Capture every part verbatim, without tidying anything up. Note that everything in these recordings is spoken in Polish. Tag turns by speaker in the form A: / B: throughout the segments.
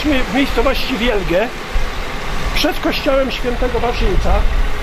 A: Jesteśmy w miejscowości Wielgie, przed kościołem świętego Wawrzyńca,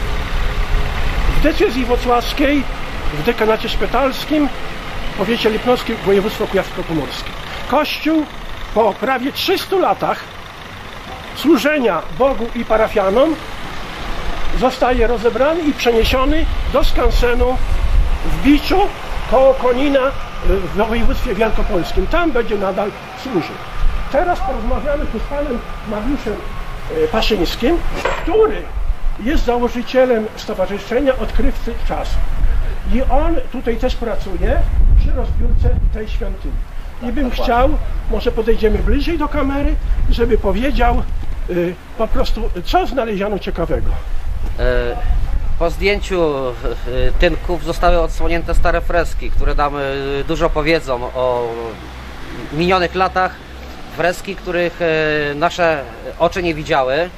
A: w decyzji wocławskiej, w dekanacie szpitalskim, w powiecie lipnowskim, województwo kujawsko-pomorskie. Kościół po prawie trzystu latach służenia Bogu i parafianom zostaje rozebrany i przeniesiony do skansenu w Biczu koło Konina w województwie wielkopolskim. Tam będzie nadal służył. Teraz porozmawiamy tu z panem Mariuszem Paszyńskim, który jest założycielem Stowarzyszenia Odkrywcy Czasu. I on tutaj też pracuje przy rozbiórce tej świątyni. I bym chciał, może podejdziemy bliżej do kamery, żeby powiedział y, po prostu, co znaleziono ciekawego.
B: Po zdjęciu tynków zostały odsłonięte stare freski, które nam dużo powiedzą o minionych latach. Freski, których nasze oczy nie widziały.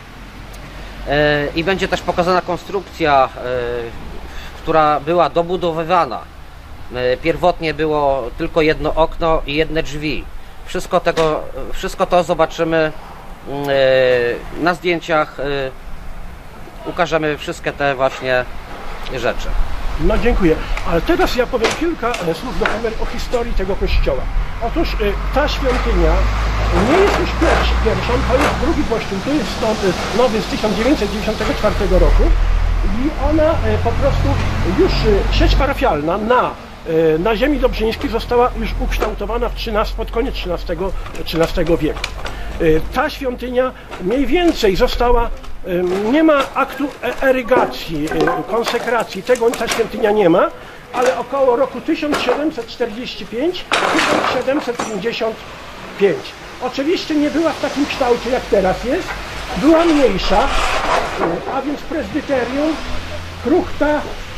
B: I będzie też pokazana konstrukcja, która była dobudowywana. Pierwotnie było tylko jedno okno i jedne drzwi. Wszystko, tego, wszystko to zobaczymy na zdjęciach. Ukażemy wszystkie te właśnie rzeczy.
A: No dziękuję. Ale teraz ja powiem kilka słów do kamery o historii tego kościoła. Otóż ta świątynia nie jest już pierwszy, pierwszą, to jest drugi kościół, tu jest stąd nowy z tysiąc dziewięćset dziewięćdziesiątego czwartego roku i ona po prostu już sieć parafialna na, na ziemi dobrzyńskiej została już ukształtowana w trzynastym, pod koniec trzynastego wieku. Ta świątynia mniej więcej została, nie ma aktu erygacji, konsekracji, tego ta świątynia nie ma, ale około roku tysiąc siedemset czterdziesty piąty do tysiąc siedemset pięćdziesiątego piątego. Oczywiście nie była w takim kształcie jak teraz jest, była mniejsza, a więc prezbyterium, kruchta,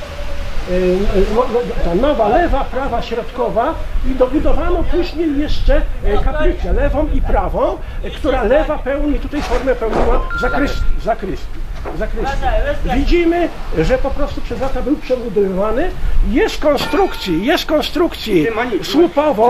A: ta nowa lewa, prawa, środkowa i dobudowano później jeszcze kaplicę lewą i prawą, która lewa pełni, tutaj formę pełniła zakrystii. zakrystii. zakrystii. Widzimy, że po prostu przez lata był przebudowywany. Jest konstrukcji, jest konstrukcji słupowo,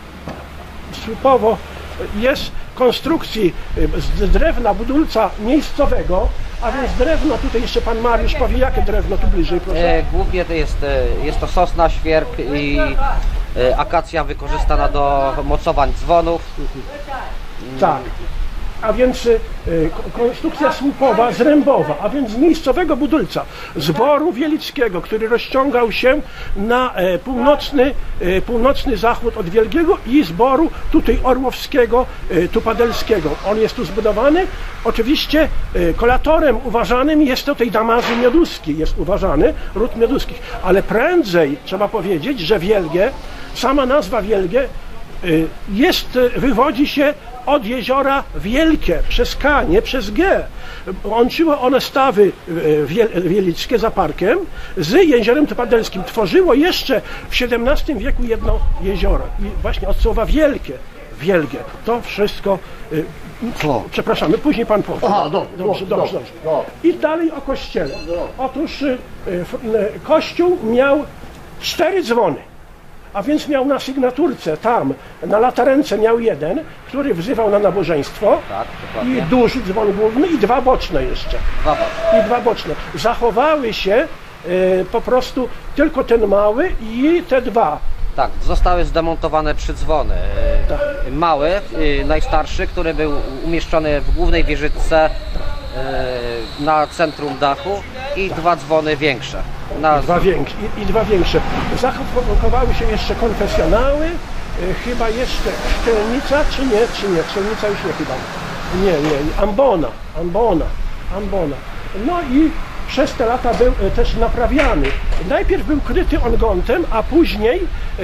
A: słupowo jest konstrukcji z drewna budulca miejscowego. A więc drewno, tutaj jeszcze pan Mariusz powie, jakie drewno tu bliżej, proszę.
B: E, głównie to jest, jest to sosna, świerk i e, akacja wykorzystana do mocowań dzwonów.
A: Tak. A więc y, konstrukcja słupowa, zrębowa, a więc z miejscowego budulca, zboru wielickiego, który rozciągał się na e, północny, e, północny zachód od Wielgiego i zboru tutaj orłowskiego, e, tupadelskiego. On jest tu zbudowany. Oczywiście e, kolatorem uważanym jest tutaj Damazy Mioduski, jest uważany, ród Mioduskich, ale prędzej trzeba powiedzieć, że Wielgie, sama nazwa Wielgie y, jest, wywodzi się od jeziora Wielkie, przez K, nie przez G. Łączyło one stawy wielickie za parkiem z jeziorem tupadelskim. Tworzyło jeszcze w siedemnastym wieku jedno jezioro. I właśnie od słowa wielkie, wielgie. To wszystko, o. przepraszamy, później pan powie.
C: Aha, dobrze,
A: dobrze, dobrze, dobrze. I dalej o kościele. Otóż kościół miał cztery dzwony. A więc miał na sygnaturce tam, na latarence miał jeden, który wzywał na nabożeństwo.
B: Tak,
A: i duży dzwon główny i dwa boczne jeszcze.
B: Dwa boczne.
A: I dwa boczne. Zachowały się e, po prostu tylko ten mały i te dwa.
B: Tak, zostały zdemontowane trzy dzwony. Tak. Mały, najstarszy, który był umieszczony w głównej wieżyczce na centrum dachu i dwa dzwony większe. Na...
A: Dwa większe, i, i dwa większe. Zachowały się jeszcze konfesjonały, chyba jeszcze szczelnica, czy nie, czy nie, szczelnica już nie chyba. Nie, nie, ambona, ambona, ambona. No i przez te lata był też naprawiany. Najpierw był kryty ongątem, a później,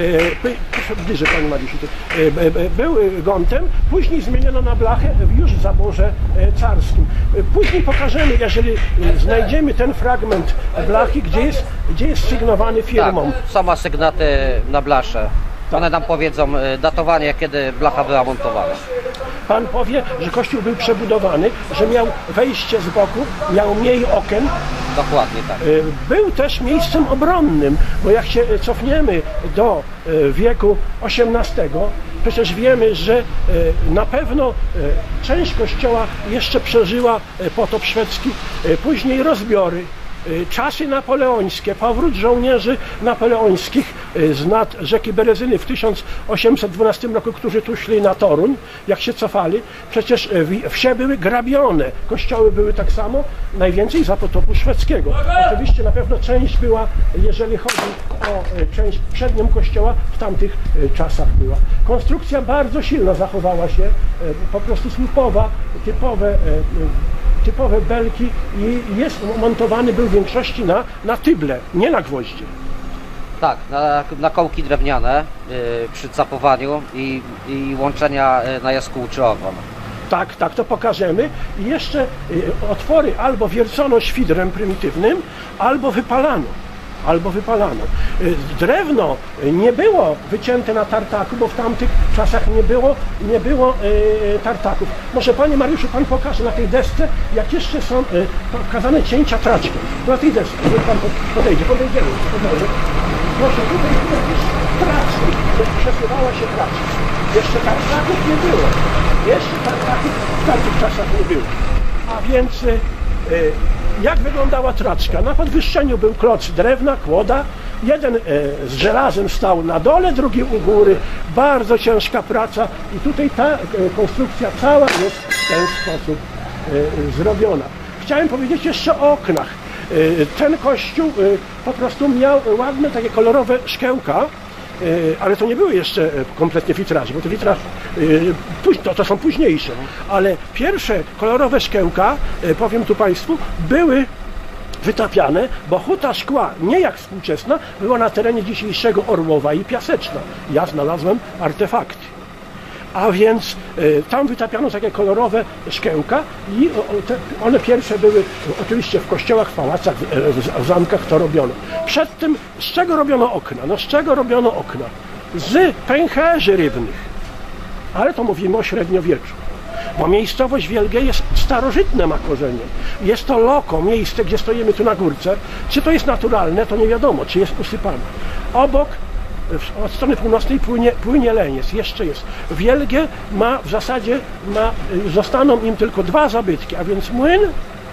A: e, bliżej Panie Mariuszu, e, był gątem, później zmieniono na blachę już w zaborze carskim. Później pokażemy, jeżeli znajdziemy ten fragment blachy, gdzie jest, gdzie jest sygnowany firmą.
B: Tak, są asygnaty na blasze. One nam powiedzą datowanie, kiedy blacha była montowana.
A: Pan powie, że kościół był przebudowany, że miał wejście z boku, miał mniej okien.
B: Dokładnie tak.
A: Był też miejscem obronnym, bo jak się cofniemy do wieku osiemnastego, Przecież wiemy, że e, na pewno e, część kościoła jeszcze przeżyła e, potop szwedzki, e, później rozbiory, e, czasy napoleońskie, powrót żołnierzy napoleońskich e, z nad rzeki Berezyny w tysiąc osiemset dwunastym roku, którzy tu szli na Toruń, jak się cofali. Przecież e, wsie były grabione, kościoły były tak samo, najwięcej za potopu szwedzkiego. Oczywiście na pewno część była, jeżeli chodzi o e, część przednią kościoła, w tamtych e, czasach była. Konstrukcja bardzo silna zachowała się, e, po prostu słupowa, typowe, e, typowe belki i jest montowany był w większości na, na tyble, nie na gwoździe.
B: Tak, na, na kołki drewniane yy, przy capowaniu i, i łączenia yy, na jaskół czy ogon.
A: Tak, tak, to pokażemy. I jeszcze y, otwory albo wiercono świdrem prymitywnym, albo wypalano. Albo wypalano. Y, drewno nie było wycięte na tartaku, bo w tamtych czasach nie było, nie było y, tartaków. Może Panie Mariuszu, Pan pokaże na tej desce, jak jeszcze są y, pokazane cięcia traczkiem. Na tej desce, niech Pan podejdzie, podejdziemy. podejdzie. Proszę, tutaj widzisz traczki, przesuwała się traczki. Jeszcze tartaków nie było. Jeszcze tartaków w tamtych czasach nie było. A więc y, y, jak wyglądała traczka? Na podwyższeniu był kloc drewna, kłoda. Jeden y, z żelazem stał na dole, drugi u góry. Bardzo ciężka praca i tutaj ta y, konstrukcja cała jest w ten sposób y, zrobiona. Chciałem powiedzieć jeszcze o oknach. Y, ten kościół y, po prostu miał ładne, takie kolorowe szkiełka, ale to nie były jeszcze kompletnie witraże, bo te witraże to, to są późniejsze, ale pierwsze kolorowe szkiełka, powiem tu Państwu, były wytapiane, bo huta szkła, nie jak współczesna, była na terenie dzisiejszego Orłowa i Piaseczna. Ja znalazłem artefakty. A więc y, tam wytapiano takie kolorowe szkiełka i o, te, one pierwsze były oczywiście w kościołach, w pałacach, w, w, w zamkach to robiono. Przed tym z czego robiono okna? No z czego robiono okna? Z pęcherzy rybnych. Ale to mówimy o średniowieczu. Bo miejscowość Wielgie jest starożytne, ma korzenie. Jest to loko, miejsce, gdzie stoimy tu na górce. Czy to jest naturalne, to nie wiadomo, czy jest usypane. Obok od strony północnej płynie, płynie Leniec, jeszcze jest. Wielgie ma w zasadzie, ma, zostaną im tylko dwa zabytki, a więc młyn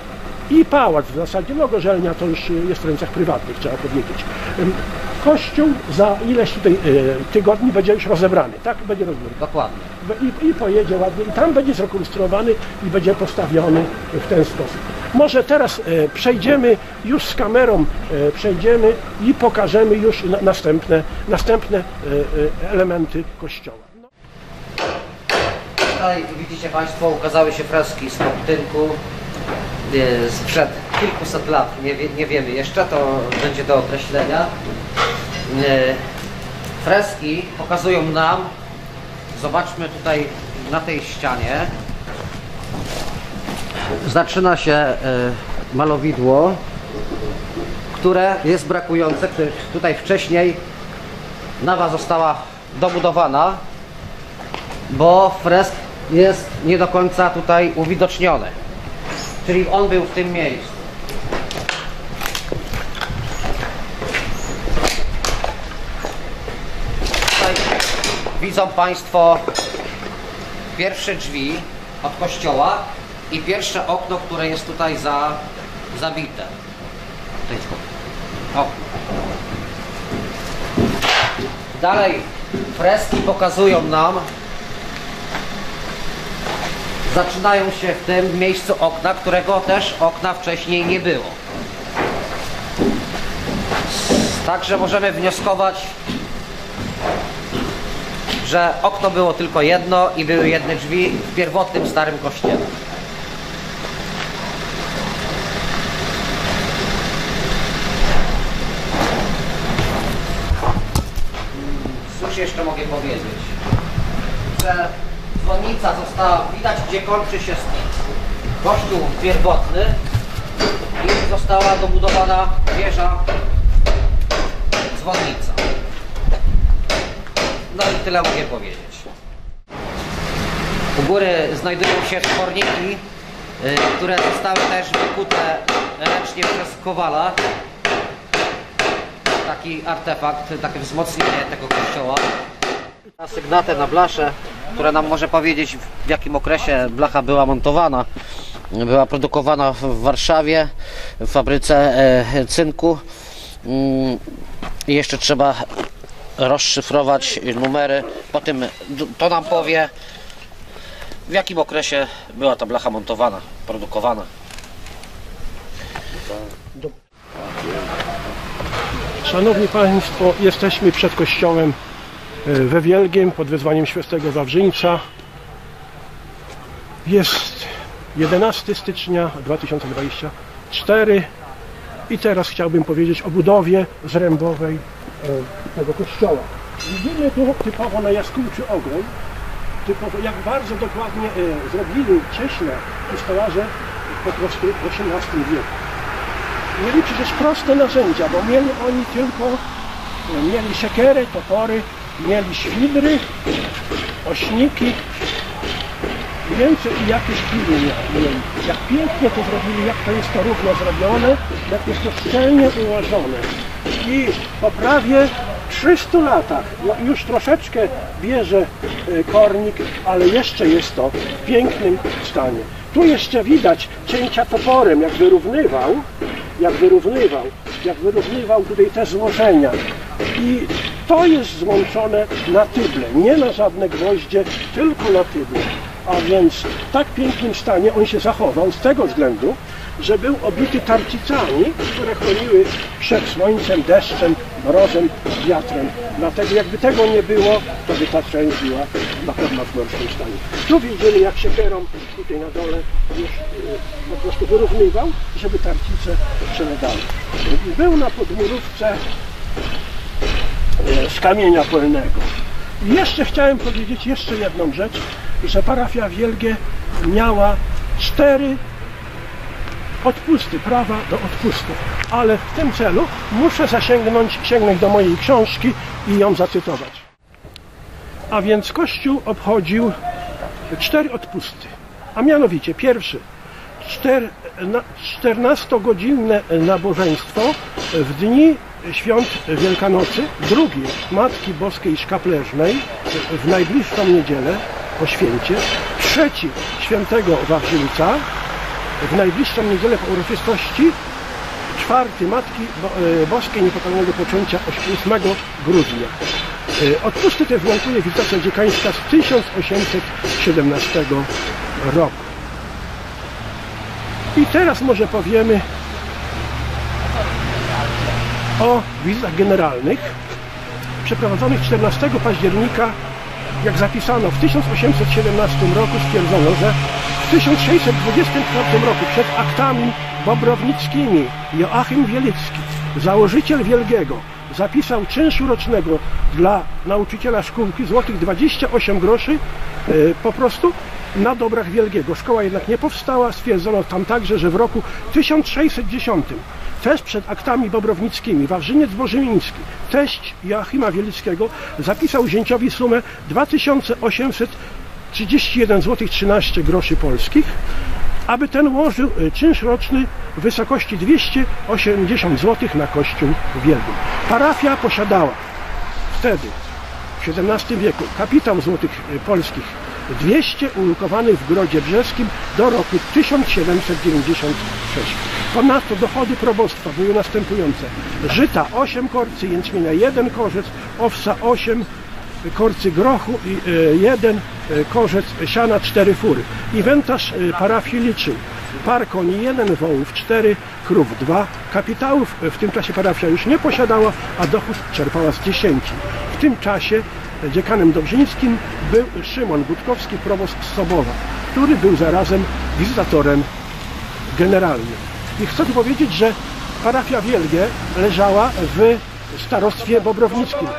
A: i pałac w zasadzie. No Gorzelnia to już jest w rękach prywatnych, trzeba powiedzieć. Kościół za ileś tutaj tygodni będzie już rozebrany, tak? Będzie rozebrany.
B: Dokładnie.
A: I, I pojedzie ładnie, i tam będzie zrekonstruowany i będzie postawiony w ten sposób. Może teraz e, przejdziemy już z kamerą, e, przejdziemy i pokażemy już na, następne, następne e, e, elementy kościoła. No.
B: Tutaj widzicie Państwo, ukazały się freski z Koptynku e, sprzed kilkuset lat, nie, wie, nie wiemy jeszcze, to będzie do określenia. E, freski pokazują nam, zobaczmy tutaj na tej ścianie, zaczyna się e, malowidło, które jest brakujące, które tutaj wcześniej nawa została dobudowana, bo fresk jest nie do końca tutaj uwidoczniony, czyli on był w tym miejscu. Tutaj widzą Państwo pierwsze drzwi od kościoła i pierwsze okno, które jest tutaj za, zabite. Okno. Dalej freski pokazują nam, zaczynają się w tym miejscu okna, którego też okna wcześniej nie było. Także możemy wnioskować, że okno było tylko jedno i były jedne drzwi w pierwotnym starym kościele. Cóż jeszcze mogę powiedzieć? Że dzwonnica została, widać gdzie kończy się kościół pierwotny i została dobudowana wieża dzwonnica. No i tyle mogę powiedzieć. U góry znajdują się tworniki, które zostały też wykute ręcznie przez Kowala. Taki artefakt, takie wzmocnienie tego kościoła. Sygnatę na blaszę, która nam może powiedzieć, w jakim okresie blacha była montowana. Była produkowana w Warszawie, w fabryce cynku. I jeszcze trzeba rozszyfrować numery. Po tym to nam powie, w jakim okresie była ta blacha montowana, produkowana.
A: Szanowni Państwo, jesteśmy przed kościołem we Wielgiem pod wezwaniem Świętego Wawrzyńca. Jest jedenastego stycznia dwa tysiące dwudziestego czwartego i teraz chciałbym powiedzieć o budowie zrębowej tego kościoła. Widzimy tu typowo na jaskółczy ogon, typowo jak bardzo dokładnie zrobili cieśle i stolarze po prostu w osiemnastym wieku. Mieli przecież proste narzędzia, bo mieli oni tylko, mieli siekiery, topory, mieli świdry, ośniki, więcej i jakieś piły mieli. Jak pięknie to zrobili, jak to jest to równo zrobione, jak jest to szczelnie ułożone. I po prawie trzystu latach, no już troszeczkę bierze kornik, ale jeszcze jest to w pięknym stanie. Tu jeszcze widać cięcia toporem, jak wyrównywał, jak wyrównywał, jak wyrównywał tutaj te złożenia. I to jest złączone na tyble, nie na żadne gwoździe, tylko na tyble. A więc w tak pięknym stanie on się zachował z tego względu, że był obity tarcicami, które chroniły przed słońcem, deszczem, mrozem, wiatrem. Dlatego jakby tego nie było, to by ta część była na pewno w gorszym stanie. Tu widzimy, jak siekierą tutaj na dole już yy, po prostu wyrównywał, żeby tarcice przelegały. Był na podmurówce yy, z kamienia polnego. I jeszcze chciałem powiedzieć jeszcze jedną rzecz, że parafia Wielgie miała cztery odpusty, prawa do odpustu, ale w tym celu muszę zasięgnąć sięgnąć do mojej książki i ją zacytować. A więc Kościół obchodził cztery odpusty, a mianowicie pierwszy czternastogodzinne nabożeństwo w dni świąt Wielkanocy, drugi Matki Boskiej Szkapleżnej w najbliższą niedzielę po święcie, trzeci Świętego Wawrzyńca w najbliższą niedzielę po uroczystości, czwarty Matki Boskiej Niepokalanego Poczęcia ósmego grudnia. Odpusty te włączuje wizytacja dziekańska z tysiąc osiemset siedemnastego roku. I teraz może powiemy o wizytach generalnych przeprowadzonych czternastego października. Jak zapisano, w tysiąc osiemset siedemnastym roku stwierdzono, że w tysiąc sześćset dwudziestym czwartym roku przed aktami bobrownickimi Joachim Wielicki, założyciel Wielgiego, zapisał czynszu rocznego dla nauczyciela szkółki złotych dwadzieścia osiem groszy yy, po prostu na dobrach Wielgiego. Szkoła jednak nie powstała. Stwierdzono tam także, że w roku tysiąc sześćset dziesiątym też przed aktami bobrownickimi Wawrzyniec Bożymiński, teść Joachima Wielickiego, zapisał zięciowi sumę dwa tysiące osiemset trzydzieści jeden złotych trzynaście groszy polskich, aby ten ułożył czynsz roczny w wysokości dwieście osiemdziesiąt złotych na Kościół Wielgi. Parafia posiadała wtedy, w siedemnastym wieku, kapitał złotych polskich dwieście, ulokowany w Grodzie Brzeskim do roku tysiąc siedemset dziewięćdziesiątego szóstego. Ponadto dochody probostwa były następujące: żyta osiem korcy, jęczmienia jeden korzec, owsa osiem, korcy grochu i jeden korzec siana, cztery fury. Inwentarz parafii liczył par koni jeden, wołów cztery, krów dwa. Kapitałów w tym czasie parafia już nie posiadała, a dochód czerpała z dziesięci. W tym czasie dziekanem dobrzyńskim był Szymon Gutkowski, proboszcz z Sobowa, który był zarazem wizytatorem generalnym. I chcę tu powiedzieć, że parafia Wielgie leżała w starostwie bobrownickim.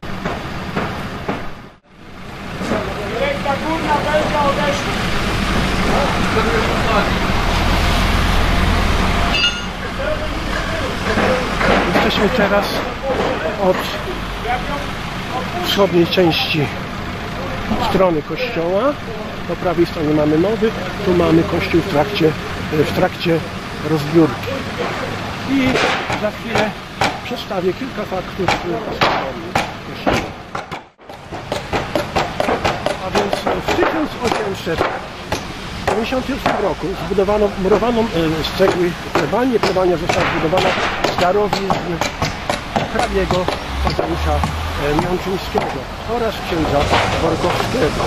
A: Jesteśmy teraz od wschodniej części strony kościoła. Po prawej stronie mamy nowy, tu mamy kościół w trakcie, w trakcie rozbiórki. I za chwilę przedstawię kilka faktów o kościoła. W tysiąc osiemset dziewięćdziesiątym ósmym roku zbudowano murowaną e, z cegły plebanię. Plebania została zbudowana z darowizn hrabiego Tadeusza e, Miączyńskiego oraz księdza Borkowskiego.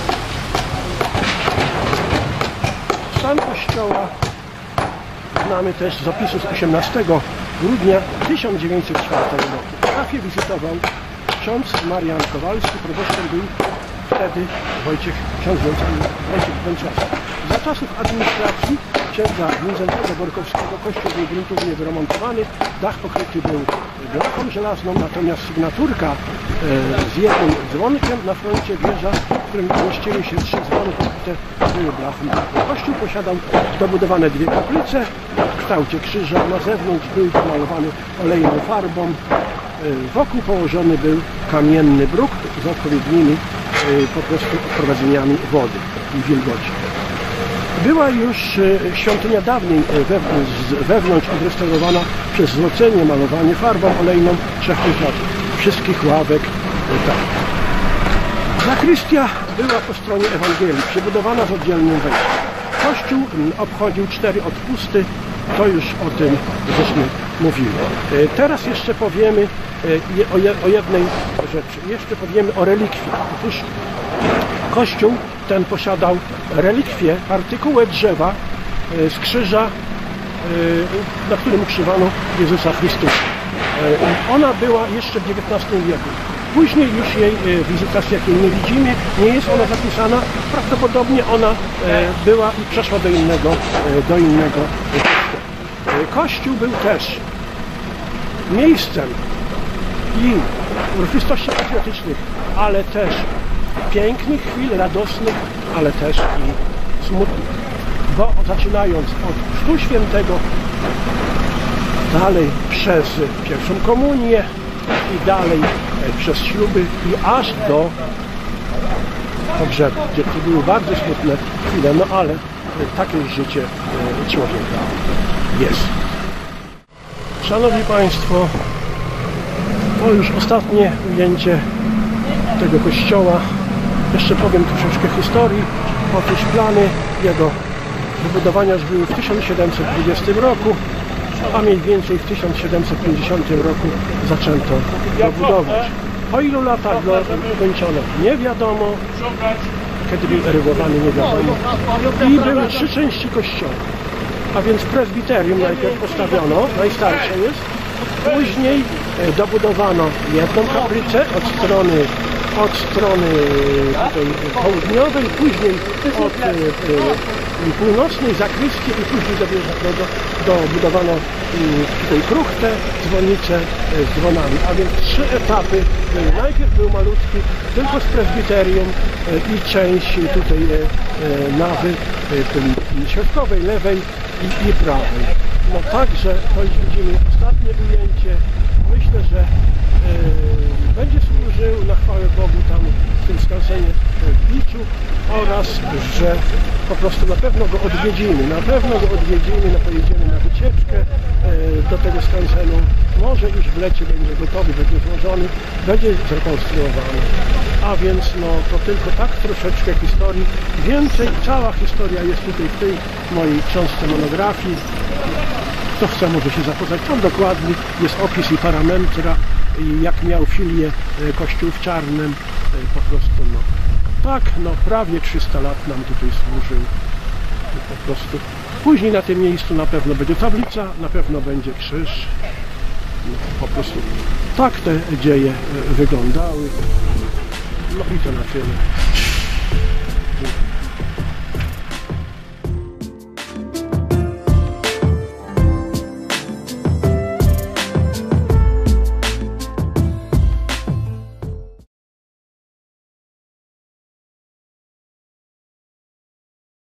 A: Stan kościoła znamy też z opisu z osiemnastego grudnia tysiąc dziewięćset czwartego roku. Parafię wizytował ksiądz Marian Kowalski, proboszczem był wtedy Wojciech, ksiądz Wojciech Węczewski. Za czasów administracji księdza Wincentego Borkowskiego kościół był gruntownie wyremontowany, dach pokryty był blachą żelazną, natomiast sygnaturka e, z jednym dzwonkiem na froncie wieża, w którym mieściły się trzy dzwony pokryte były blachą. Kościół posiadał dobudowane dwie kaplice w kształcie krzyża, na zewnątrz był pomalowany olejną farbą, e, wokół położony był kamienny bruk z odpowiednimi e, po prostu odprowadzeniami wody i wilgoci. Była już świątynia dawniej wewnątrz odrestaurowana przez złocenie, malowanie farbą olejną trzech lat wszystkich ławek. Tak. Zakrystia była po stronie Ewangelii, przebudowana z oddzielnym wejściem. Kościół obchodził cztery odpusty, to już o tym żeśmy mówili. Teraz jeszcze powiemy o jednej rzeczy, jeszcze powiemy o relikwii. Otóż Kościół ten posiadał relikwię, artykułę drzewa z krzyża, na którym ukrzyżowano Jezusa Chrystusa. Ona była jeszcze w dziewiętnastym wieku. Później już jej wizytacji, jakiej nie widzimy, nie jest ona zapisana. Prawdopodobnie ona była i przeszła do innego, do innego kościoła. Kościół był też miejscem i uroczystości patriotycznych, ale też pięknych chwil, radosnych, ale też i smutnych. Bo zaczynając od Chrztu Świętego, dalej przez pierwszą komunię i dalej przez śluby i aż do pogrzebu, gdzie to były bardzo smutne chwile, no ale takie już życie człowieka jest. Szanowni Państwo, to już ostatnie ujęcie tego kościoła. Jeszcze powiem troszeczkę historii. Otóż plany jego wybudowania już były w tysiąc siedemset dwudziestym roku, a mniej więcej w tysiąc siedemset pięćdziesiątym roku zaczęto go budować. Po ilu latach go ukończono nie wiadomo, kiedy był erygowany nie wiadomo. I były trzy części kościoła, a więc prezbiterium najpierw postawiono, najstarsze jest, później dobudowano jedną kaplicę od strony od strony tutaj południowej, później od e, północnej zakrystię i później dobudowano tutaj kruchtę, dzwonicę z dzwonami, a więc trzy etapy. Najpierw był malutki, tylko z prezbiterium i część tutaj nawy środkowej, lewej i, i prawej. No także to już widzimy ostatnie ujęcie. Myślę, że e, będzie służył na chwałę Bogu tam w tym skansenie w Biczu oraz, że po prostu na pewno go odwiedzimy, na pewno go odwiedzimy, no pojedziemy na wycieczkę e, do tego skansenu. Może już w lecie będzie gotowy, będzie złożony, będzie zrekonstruowany. A więc no to tylko tak troszeczkę historii. Więcej, cała historia jest tutaj w tej mojej książce monografii. Kto chce, może się zapoznać. Tam dokładnie jest opis i parametra, i jak miał filię Kościół w Czarnem. Po prostu no tak, no prawie trzysta lat nam tutaj służył. Po prostu. Później na tym miejscu na pewno będzie tablica, na pewno będzie krzyż. No, po prostu tak te dzieje wyglądały. No i to na tyle.